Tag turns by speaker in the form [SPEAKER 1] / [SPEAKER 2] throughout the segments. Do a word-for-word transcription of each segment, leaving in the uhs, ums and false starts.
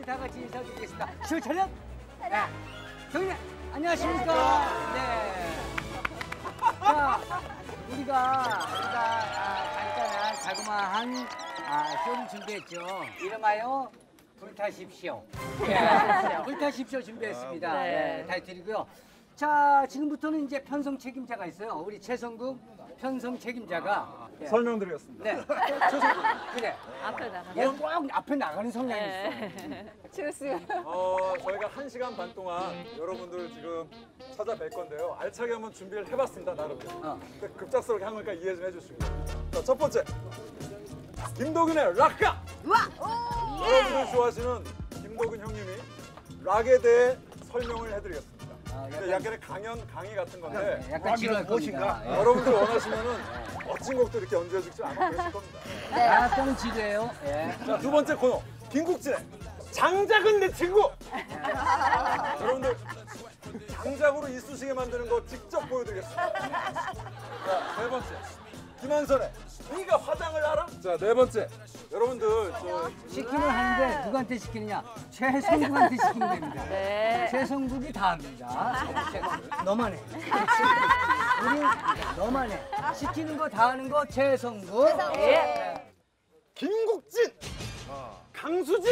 [SPEAKER 1] 다 같이 인사드리겠습니다. 실차렷. 네. 경례. 안녕하십니까. 네. 자, 우리가 우리가 아, 간단한 자그마한 아, 쇼를 준비했죠. 이름하여 불타십시오. 네. 불타십시오 준비했습니다.
[SPEAKER 2] 네.
[SPEAKER 1] 네, 타이틀이고요. 자, 지금부터는 이제 편성 책임자가 있어요. 우리 최성국 편성 책임자가 네.
[SPEAKER 3] 설명드리겠습니다.
[SPEAKER 1] 네. 최성국. 그래.
[SPEAKER 2] 앞에 나가.
[SPEAKER 1] 얘 꼭 앞에 나가는 성향이
[SPEAKER 2] 네.
[SPEAKER 1] 있어.
[SPEAKER 2] 칠수.
[SPEAKER 3] 어, 저희가 한 시간 반 동안 여러분들 지금 찾아뵐 건데요. 알차게 한번 준비를 해봤습니다, 나름.
[SPEAKER 1] 어.
[SPEAKER 3] 근데 급작스럽게 한 거니까 이해 좀 해주시고. 자, 첫 번째. 김도균의 락가! 여러분들 좋아하시는 김도균 형님이 락에 대해 설명을 해드리겠습니다.
[SPEAKER 1] 아,
[SPEAKER 3] 근데 약간의 강연, 강의 같은 건데
[SPEAKER 1] 네, 약간 지루할 겁니다. 예.
[SPEAKER 3] 여러분들 원하시면은 멋진 곡도 이렇게 얹어주지 않고 그러실 겁니다.
[SPEAKER 1] 네. 약간 지루해요. 예.
[SPEAKER 3] 자, 두 번째 코너. 김국진의 장작은 내 친구! 여러분들 장작으로 이쑤시개 만드는 거 직접 보여드리겠습니다. 자, 세 번째. 김한선의 네가 화장을 알아? 자, 네 번째. 여러분들 저
[SPEAKER 1] 시키면 하는데 누구한테 시키느냐? 최성국한테 시키면 됩니다.
[SPEAKER 2] 네.
[SPEAKER 1] 최성국이 다 합니다. 너만 해. 우리 너만 해. 시키는 거 다 하는 거 최성국.
[SPEAKER 2] 예.
[SPEAKER 3] 김국진! 강수지!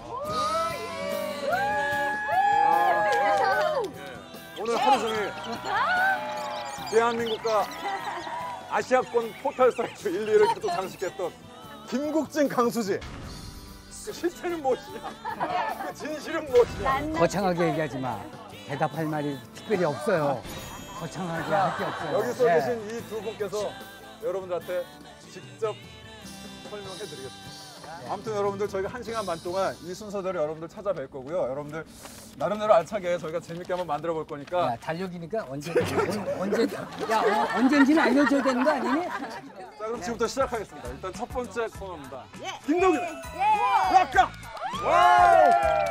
[SPEAKER 3] 오늘 하루 종일 대한민국과 아시아권 포탈 사이트 일, 이를 계속 장식했던 김국진, 강수지. 그 실체는 무엇이냐? 그 진실은 무엇이냐?
[SPEAKER 1] 거창하게 얘기하지 마. 대답할 말이 특별히 없어요. 거창하게 할 게 없어요.
[SPEAKER 3] 여기 써
[SPEAKER 1] 네.
[SPEAKER 3] 계신 이 두 분께서 여러분들한테 직접 설명해 드리겠습니다. 아무튼 여러분들 저희가 한 시간 반 동안 이 순서대로 여러분들 찾아뵐 거고요. 여러분들 나름대로 알차게 저희가 재밌게 한번 만들어 볼 거니까.
[SPEAKER 1] 야, 달력이니까 언제 언제 야 어, 언제인지는 알려줘야 되는 거 아니니?
[SPEAKER 3] 자, 그럼 지금부터 시작하겠습니다. 일단 첫 번째 코너입니다.
[SPEAKER 2] 예.
[SPEAKER 3] 김도균
[SPEAKER 2] 예.
[SPEAKER 3] 락가. 와우.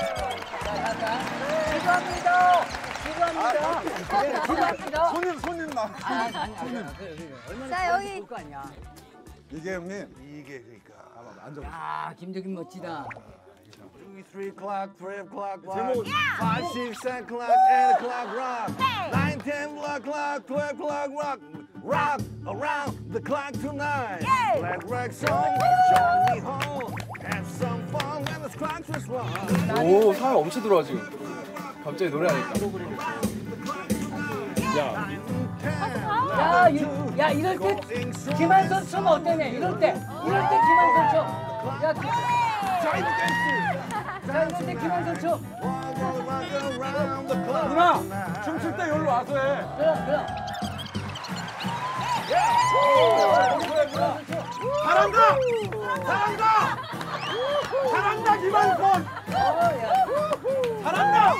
[SPEAKER 1] 수고합니다. 수고합니다. 네, 수고합니다.
[SPEAKER 3] 손님 손님 나.
[SPEAKER 1] 아니 아니 아니. 그래, 그래. 얼마나
[SPEAKER 2] 자, 여기.
[SPEAKER 1] 좋을 거 아니야.
[SPEAKER 3] 이게 형님.
[SPEAKER 4] 이게 그러니까
[SPEAKER 3] 앉아.
[SPEAKER 1] 야, 김도균 멋지다.
[SPEAKER 4] two, three o'clock, three o'clock,
[SPEAKER 3] 제목.
[SPEAKER 4] rock. five, six, seven o'clock, eight o'clock, rock. nine, ten o'clock, twelve o'clock, rock. Rock around the clock tonight. Let rock song, join me home. Have some fun when the clock is wrong.
[SPEAKER 5] 오, 사람 엄청 들어와 지금. 갑자기 노래하니까. 야,
[SPEAKER 1] 야, 이, 야 이럴 때 김한선 춤 어때네? 이럴 때, 이럴 때 김한선 춤. 야, 기,
[SPEAKER 4] Join the dance.
[SPEAKER 1] 자 이럴 때 김한선 춤.
[SPEAKER 4] Rock around the clock
[SPEAKER 3] 누나
[SPEAKER 4] tonight.
[SPEAKER 3] 춤출 때 여기로 와서 해.
[SPEAKER 1] 그럼 그럼.
[SPEAKER 3] 잘한다. 잘한다. 잘한다 김한선. 잘한다.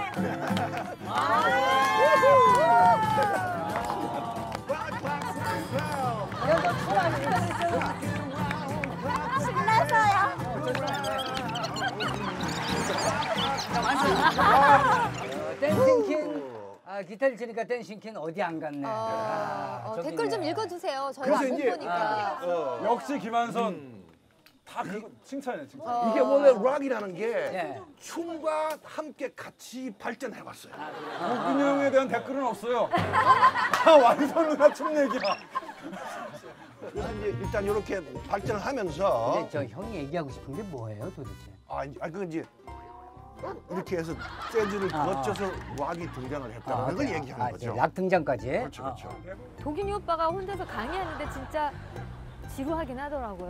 [SPEAKER 1] 댄싱퀸. 아, 기타를 치니까 댄싱퀸 어디 안 갔네.
[SPEAKER 6] 어,
[SPEAKER 1] 아,
[SPEAKER 6] 어,
[SPEAKER 1] 저기
[SPEAKER 6] 댓글 좀
[SPEAKER 1] 있네.
[SPEAKER 6] 읽어주세요. 저희가
[SPEAKER 4] 그래서
[SPEAKER 6] 못
[SPEAKER 4] 이제-
[SPEAKER 6] 보니까.
[SPEAKER 4] 어.
[SPEAKER 3] 역시 김한선. 다 그거 칭찬이에요, 칭찬.
[SPEAKER 6] 어.
[SPEAKER 4] 이게 원래 락이라는 게
[SPEAKER 1] 네.
[SPEAKER 4] 춤과 함께 같이 발전해 왔어요.
[SPEAKER 3] 도균 형에 대한 댓글은 없어요. 다 완선 누나 춤 얘기야.
[SPEAKER 4] 그래서 이제 일단 이렇게 발전을 하면서
[SPEAKER 1] 근데 저 형이 얘기하고 싶은 게 뭐예요, 도대체?
[SPEAKER 4] 아, 이제- 아, 그 이제 이렇게 해서 재즈를
[SPEAKER 1] 아,
[SPEAKER 4] 거쳐서 락이 등장을 했다는 걸
[SPEAKER 1] 네.
[SPEAKER 4] 얘기하는
[SPEAKER 1] 아,
[SPEAKER 4] 거죠.
[SPEAKER 1] 이제 락 등장까지.
[SPEAKER 4] 그렇죠, 그렇죠.
[SPEAKER 2] 도균이 오빠가 혼자서 강의하는데 진짜 지루하긴 하더라고요.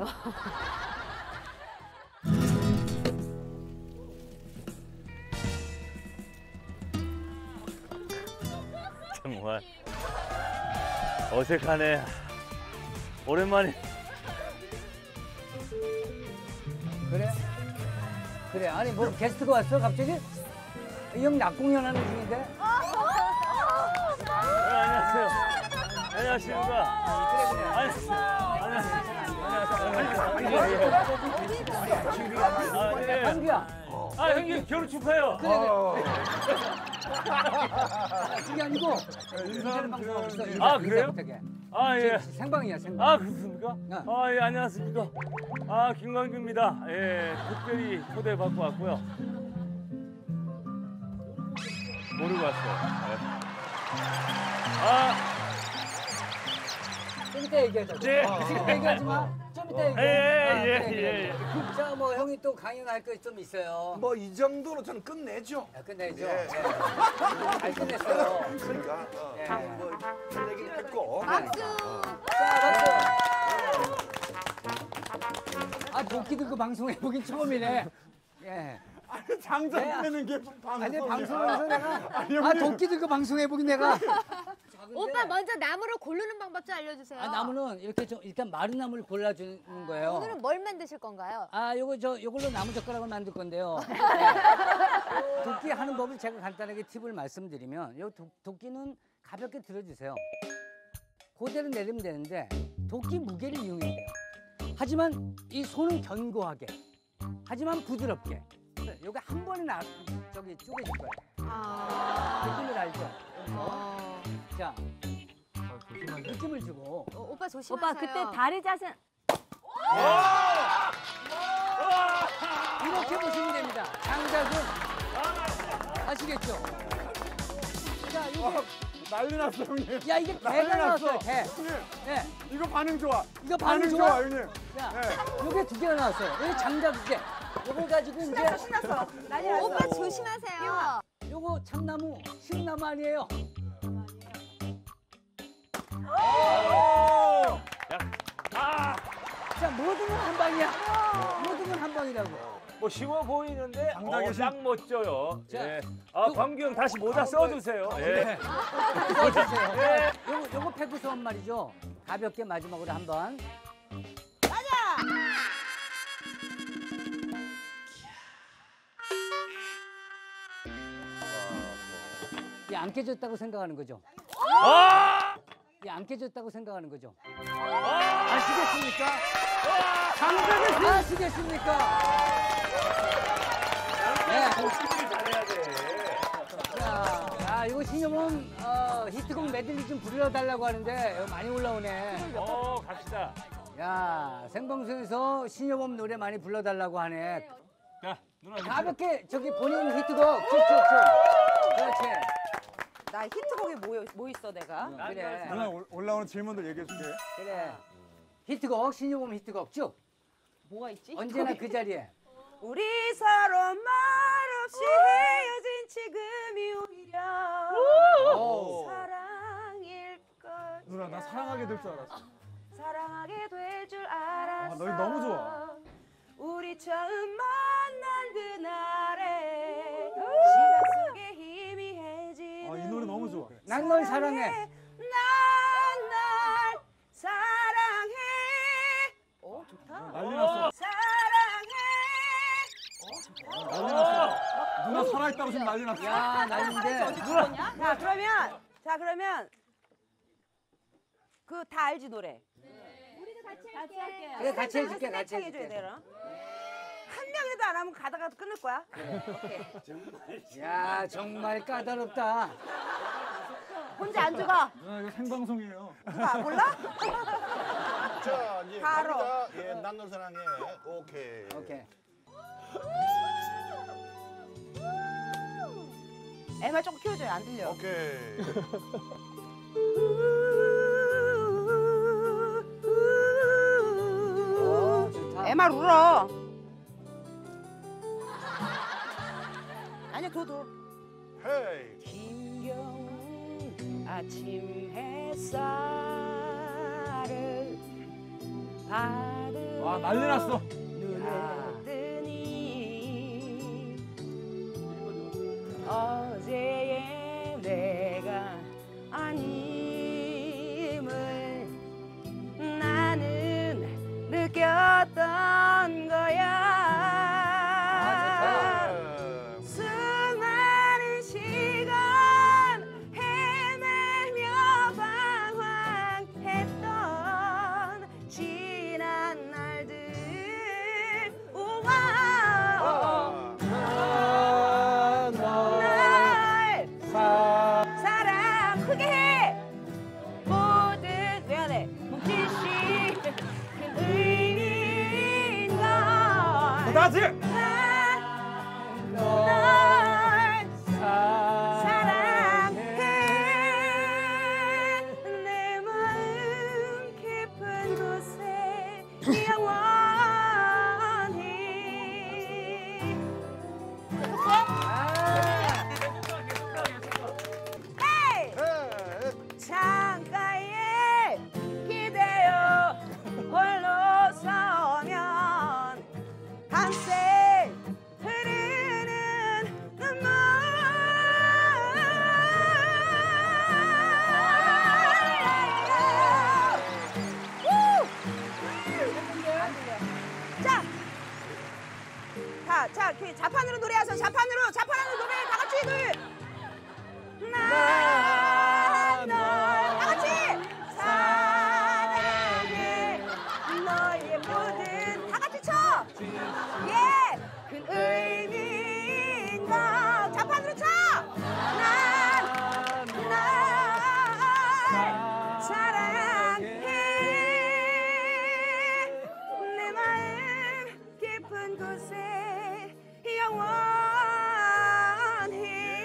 [SPEAKER 7] 정말 어색하네. 오랜만에.
[SPEAKER 1] 그래? 그래. 아니 뭐 게스트가 왔어 갑자기? 이 형 낙공연하는 중인데?
[SPEAKER 7] 네, 안녕하세요. 안녕하십니까.
[SPEAKER 1] 그래 그래.
[SPEAKER 7] 아, 예.
[SPEAKER 1] 한규야.
[SPEAKER 7] 아, 형님 결혼 축하해요.
[SPEAKER 1] 그래 그래. 그게 아니고 인사하는 방송 없어. 인사,
[SPEAKER 7] 아, 그래요?
[SPEAKER 1] 인사부탁해.
[SPEAKER 7] 아, 예.
[SPEAKER 1] 생방이야 생방.
[SPEAKER 7] 아, 그렇습니까?
[SPEAKER 1] 네.
[SPEAKER 7] 아, 예, 안녕하십니까. 아, 김광규입니다. 예, 특별히 초대받고 왔고요. 모르고 왔어요. 네. 아,
[SPEAKER 1] 좀 이따 얘기하자.
[SPEAKER 7] 네.
[SPEAKER 1] 어, 지금 얘기하지 마. 좀 이따 얘기해.
[SPEAKER 7] 예, 예,
[SPEAKER 1] 아,
[SPEAKER 7] 예,
[SPEAKER 1] 그래, 그래.
[SPEAKER 7] 예, 예.
[SPEAKER 1] 자, 뭐 형이 또 강연할 거 좀 있어요.
[SPEAKER 4] 뭐 이 정도로 저는 끝내죠.
[SPEAKER 1] 야, 끝내죠.
[SPEAKER 4] 예.
[SPEAKER 1] 네. 잘 끝냈어요.
[SPEAKER 4] 그러니까 어,
[SPEAKER 1] 예.
[SPEAKER 4] 뭐할 얘기는 했고.
[SPEAKER 2] 박수.
[SPEAKER 1] 자, 박수. 아, 도끼 들고 방송해 보긴 처음이네. 예.
[SPEAKER 3] 아니 장작
[SPEAKER 1] 네.
[SPEAKER 3] 빼는 게 방송이야.
[SPEAKER 1] 아니 방송에서 내가
[SPEAKER 3] 아니,
[SPEAKER 1] 아
[SPEAKER 3] 형님.
[SPEAKER 1] 도끼 들고 방송해 보긴 내가.
[SPEAKER 2] 오빠 먼저 나무를 고르는 방법 좀 알려주세요.
[SPEAKER 1] 아, 나무는 이렇게 좀 일단 마른 나무를 골라주는 거예요.
[SPEAKER 2] 오늘은 뭘 만드실 건가요?
[SPEAKER 1] 아, 요거 저 요걸로 나무 젓가락을 만들 건데요. 네. 도끼 하는 법을 제가 간단하게 팁을 말씀드리면, 요 도, 도끼는 가볍게 들어주세요. 그대로 내리면 되는데 도끼 무게를 이용해야 돼요. 하지만 이 손은 견고하게, 하지만 부드럽게. 요거 한 번에 나 저기 쪼개질 거예요.
[SPEAKER 2] 아.
[SPEAKER 1] 느낌을 알죠?
[SPEAKER 2] 어.
[SPEAKER 1] 자, 느낌을 주고.
[SPEAKER 2] 어, 오빠 조심하세요.
[SPEAKER 6] 오빠 그때 다리 자세
[SPEAKER 1] 이렇게 보시면 됩니다. 장작은 아시겠죠? 자, 이거
[SPEAKER 3] 난리 났어 형님.
[SPEAKER 1] 야 이게
[SPEAKER 3] 난리
[SPEAKER 1] 개가 나왔어요.
[SPEAKER 3] 났어.
[SPEAKER 1] 개.
[SPEAKER 3] 형님
[SPEAKER 1] 네.
[SPEAKER 3] 이거 반응 좋아.
[SPEAKER 1] 이거 반응 좋아?
[SPEAKER 3] 형님.
[SPEAKER 1] 자,
[SPEAKER 3] 네.
[SPEAKER 1] 요게 두 개가 나왔어요. 이게 장작 두 개. 요걸 가지고 이제
[SPEAKER 6] 신났어. 난리 났어.
[SPEAKER 2] 오빠 조심하세요.
[SPEAKER 1] 요거 참나무, 신나무 아니에요.
[SPEAKER 7] 야, 아,
[SPEAKER 1] 자, 모든 건 한 방이야. 모든 건 한 방이라고.
[SPEAKER 7] 뭐 쉬워 보이는데
[SPEAKER 3] 장작의
[SPEAKER 7] 어,
[SPEAKER 3] 신.
[SPEAKER 7] 딱 멋져요.
[SPEAKER 1] 자,
[SPEAKER 7] 예. 아, 광규 형 다시 모자 써주세요. 예.
[SPEAKER 1] 네. 써주세요. 네. 요거 요거 패구소원 말이죠. 가볍게 마지막으로 한 번. 이게 안 깨졌다고 생각하는 거죠.
[SPEAKER 7] 아!
[SPEAKER 1] 이게 안 깨졌다고 생각하는 거죠.
[SPEAKER 7] 아!
[SPEAKER 1] 아시겠습니까? 장작을 아시겠습니까? 네.
[SPEAKER 7] 복습을 잘해야 돼.
[SPEAKER 1] 자, 야, 이거 신여범 어, 히트곡 메들리 좀 불러달라고 하는데 이거 많이 올라오네.
[SPEAKER 7] 어, 갑시다.
[SPEAKER 1] 야, 생방송에서 신여범 노래 많이 불러달라고 하네.
[SPEAKER 7] 자, 누나.
[SPEAKER 1] 가볍게 저기 본인 히트곡 쭉쭉쭉. 그렇지.
[SPEAKER 6] 나 히트곡이 뭐, 뭐 있어 내가?
[SPEAKER 1] 그래.
[SPEAKER 3] 누나 올- 올라오는 질문들 얘기해 줄게.
[SPEAKER 1] 그래. 히트곡 신여범 히트곡 쭉.
[SPEAKER 6] 뭐가 있지?
[SPEAKER 1] 언제나 그 자리에.
[SPEAKER 6] 우리 서로 말없이 헤어진 지금이 오히려
[SPEAKER 1] 오.
[SPEAKER 6] 사랑일 거야.
[SPEAKER 3] 누나 나 사랑하게 될 줄 알았어.
[SPEAKER 6] 사랑하게 될 줄 알았어.
[SPEAKER 3] 아, 너희 너무 좋아.
[SPEAKER 6] 우리 처음 만난 그날에 시간 속에 희미해지는
[SPEAKER 3] 아, 이 노래 너무 좋아.
[SPEAKER 1] 난 널 사랑해.
[SPEAKER 6] 난 날 사랑해. 오 좋다.
[SPEAKER 3] 난리 났어.
[SPEAKER 6] 사랑해.
[SPEAKER 3] 난리 났어. 누나 살아있다고 지금 난리 났어.
[SPEAKER 1] 야, 난인데.
[SPEAKER 6] 자 그러면 자 그러면 그 다 알지 노래.
[SPEAKER 1] 그래, 같이 해줄게, 같이
[SPEAKER 6] 스매칭 해줘야
[SPEAKER 1] 해줄게.
[SPEAKER 6] 되나? 한 명이라도 안 하면 가다가 끊을 거야.
[SPEAKER 1] 야, 정말 까다롭다.
[SPEAKER 6] 혼자 안 죽어.
[SPEAKER 3] 누나 이거 생방송이에요.
[SPEAKER 6] 누가 몰라?
[SPEAKER 4] 자 이제
[SPEAKER 6] 바로.
[SPEAKER 4] 갑니다. 예, 난널 사랑해. 오케이.
[SPEAKER 1] 오케이.
[SPEAKER 6] 엠알 조금 키워줘요. 안 들려.
[SPEAKER 4] 오케이.
[SPEAKER 1] 어, 좋다.
[SPEAKER 6] 엠알 울어. 아니야 그래도.
[SPEAKER 4] 헤이.
[SPEAKER 6] 힘겨운 아침 햇살을 받은
[SPEAKER 3] 와 난리 났어.
[SPEAKER 6] 눈을 뜨니 어제의 내가 아님을 나는 느꼈던 거야. 수많은 시간 헤매며 방황했던 지난 날들 우와 날 사랑 크게 해 모든 미안해 뭉치시 의미인 걸
[SPEAKER 3] 다시.
[SPEAKER 6] 날 사랑 자, 자, 그 자판으로 노래하세요. 자판으로, 자판으로 노래 다 같이 둘. 나, 널, 다 같이 사랑해. 너의 모든 다 같이 쳐. 예, 큰 의미가 자판으로 쳐. 난, 날 사랑해. 내 마음 깊은 곳에 영원히.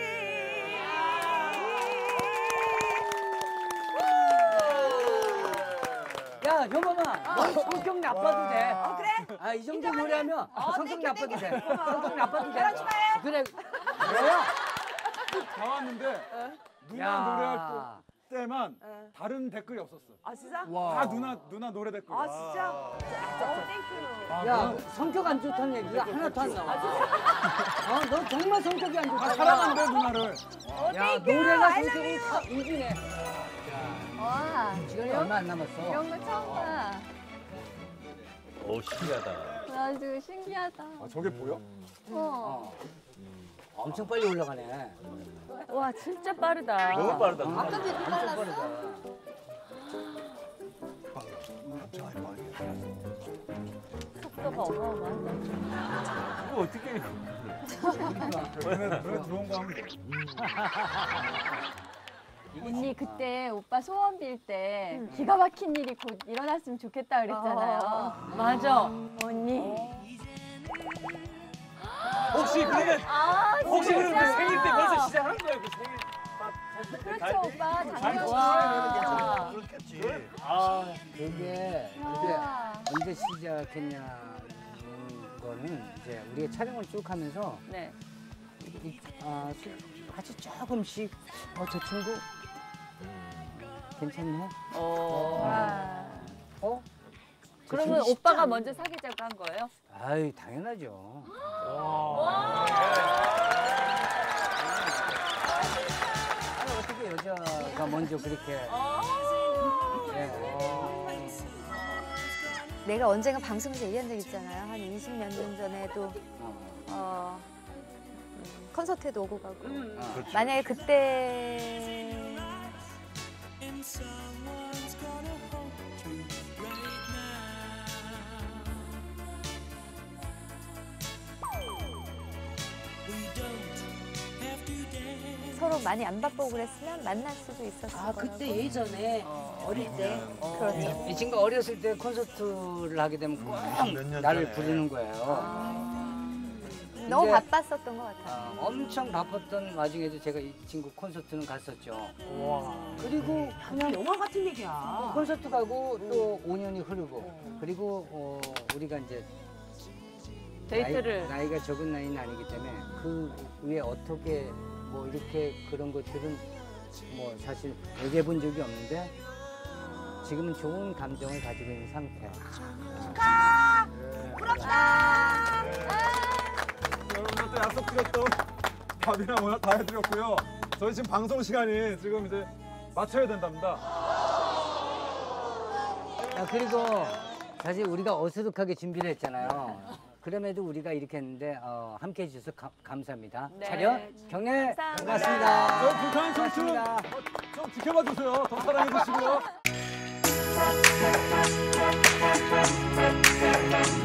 [SPEAKER 1] 야, 효범아, 너 성격 나빠도 돼.
[SPEAKER 6] 어, 그래?
[SPEAKER 1] 아, 이 정도
[SPEAKER 6] 인정하네.
[SPEAKER 1] 노래하면
[SPEAKER 6] 어,
[SPEAKER 1] 성격
[SPEAKER 6] 땡겨,
[SPEAKER 1] 나빠도
[SPEAKER 6] 땡겨.
[SPEAKER 1] 돼.
[SPEAKER 6] 고마워.
[SPEAKER 1] 성격 나빠도 돼.
[SPEAKER 6] 결혼 축하해.
[SPEAKER 1] 그래. 뭐야?
[SPEAKER 3] 다 왔는데 누나
[SPEAKER 1] 야.
[SPEAKER 3] 노래할 때만
[SPEAKER 6] 어.
[SPEAKER 3] 다른 댓글이 없었어.
[SPEAKER 6] 아, 진짜?
[SPEAKER 3] 다 누나 누나 노래 댓글.
[SPEAKER 6] 아, 진짜? 어, 땡큐.
[SPEAKER 3] 아,
[SPEAKER 1] 야,
[SPEAKER 3] 그럼
[SPEAKER 1] 성격 안 좋다는 얘기가 하나도 안 나와. 어, 너 정말 성격이 안
[SPEAKER 3] 다
[SPEAKER 1] 좋다.
[SPEAKER 3] 사랑한대 누나를.
[SPEAKER 1] 야, 노래가 성격이 다 이기네.
[SPEAKER 2] 와,
[SPEAKER 1] 시간이 얼마 안 남았어.
[SPEAKER 2] 이런 거 처음 봐.
[SPEAKER 7] 오 신기하다.
[SPEAKER 2] 아주 신기하다.
[SPEAKER 3] 아, 저게 보여?
[SPEAKER 2] 어.
[SPEAKER 1] 어. 엄청 빨리 올라가네.
[SPEAKER 2] 와, 진짜 빠르다.
[SPEAKER 7] 너무 빠르다.
[SPEAKER 2] 아까도 이렇게
[SPEAKER 1] 엄청
[SPEAKER 2] 빨랐어?
[SPEAKER 1] 빠르다.
[SPEAKER 2] 속도가 어마어마하다.
[SPEAKER 7] 이거 어떻게?
[SPEAKER 3] 너네 노래 들어온 거 하면 돼.
[SPEAKER 8] 언니 그때 오빠 소원 빌 때 기가 막힌 일이 곧 일어났으면 좋겠다 그랬잖아요.
[SPEAKER 2] 맞아.
[SPEAKER 8] 언니.
[SPEAKER 7] 혹시 그러면
[SPEAKER 8] 아
[SPEAKER 7] 혹시 그러면
[SPEAKER 8] 진짜?
[SPEAKER 7] 생일 때 벌써 시작한 거야 그 생일?
[SPEAKER 8] 그렇죠 오빠 당연히.
[SPEAKER 2] 와.
[SPEAKER 7] 아
[SPEAKER 1] 그게 근데
[SPEAKER 8] 와.
[SPEAKER 1] 언제 시작했냐는 거는 이제 우리가 촬영을 쭉 하면서
[SPEAKER 2] 네.
[SPEAKER 1] 이, 아, 수- 아주 조금씩 어, 저 친구 괜찮네?
[SPEAKER 2] 어.
[SPEAKER 8] 와.
[SPEAKER 1] 어? 저
[SPEAKER 2] 그러면
[SPEAKER 1] 친구
[SPEAKER 2] 오빠가 먼저 사귀자고 한 거예요?
[SPEAKER 1] 아유, 당연하죠. 아니, 어떻게 여자가 먼저 그렇게. 예.
[SPEAKER 2] 내가 언젠가 방송에서 얘기한 적 있잖아요. 한 이십몇 년 전에도 어, 음, 콘서트에도 오고 가고.
[SPEAKER 1] 어.
[SPEAKER 2] 만약에 그때 서로 많이 안 바쁘고 그랬으면 만날 수도 있었을
[SPEAKER 6] 아,
[SPEAKER 2] 거라고.
[SPEAKER 6] 그때 예전에 어릴 때.
[SPEAKER 2] 그렇죠.
[SPEAKER 1] 이 친구가 어렸을 때 콘서트를 하게 되면 꼭 나를 부르는 거예요.
[SPEAKER 2] 너무
[SPEAKER 1] 근데,
[SPEAKER 2] 바빴었던 것 같아요.
[SPEAKER 1] 어, 엄청 바빴던 와중에도 제가 이 친구 콘서트는 갔었죠. 그리고 그냥
[SPEAKER 6] 영화 같은 얘기야.
[SPEAKER 1] 콘서트 가고 또 오 년이 흐르고 그리고 어, 우리가 이제
[SPEAKER 2] 데이트를.
[SPEAKER 1] 나이, 나이가 적은 나이는 아니기 때문에 그 위에 어떻게 뭐 이렇게 그런 것들은 뭐 사실 얘기해 본 적이 없는데 지금은 좋은 감정을 가지고 있는 상태.
[SPEAKER 6] 부럽다.
[SPEAKER 3] 여러분들 또 약속드렸던 밥이나 뭐나 다 해드렸고요. 저희 지금 방송 시간이 지금 이제 맞춰야 된답니다.
[SPEAKER 1] 아, 그리고 사실 우리가 어수룩하게 준비를 했잖아요. 그럼에도 우리가 이렇게 했는데 어, 함께 해주셔서 가- 감사합니다.
[SPEAKER 2] 네.
[SPEAKER 1] 차렷, 경례,
[SPEAKER 2] 감사합니다.
[SPEAKER 1] 반갑습니다.
[SPEAKER 3] 저희 북한 청춘
[SPEAKER 1] 고맙습니다.
[SPEAKER 3] 어, 좀 지켜봐 주세요. 더 사랑해 주시고요.